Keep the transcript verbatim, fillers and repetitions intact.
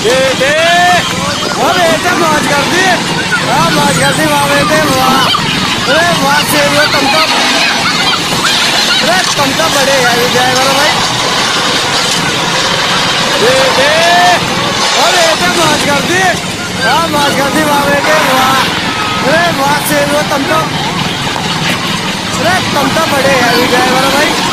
बेटे ओ बेटे मौज कर दी। हाँ मौज कर दी वाह बेटे वाह। अरे वाह शेर तुम तो, अरे तुम तो बड़े यार ड्राइवर भाई। बेटे ओ बेटे मौज कर दी। हाँ मौज कर दी वाह बेटे वाह। अरे वाह शेर तुम तो, अरे तुम तो बड़े यार ड्राइवर भाई।